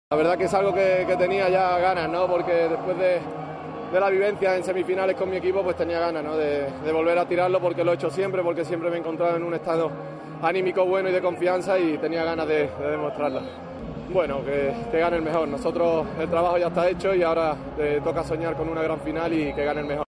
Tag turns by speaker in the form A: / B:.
A: La verdad que es algo que tenía ya ganas, ¿no? Porque después de la vivencia en semifinales con mi equipo, pues tenía ganas, ¿no? De volver a tirarlo, porque lo he hecho siempre, porque siempre me he encontrado en un estado anímico bueno y de confianza y tenía ganas de demostrarlo. Bueno, que gane el mejor. Nosotros el trabajo ya está hecho y ahora toca soñar con una gran final y que gane el mejor.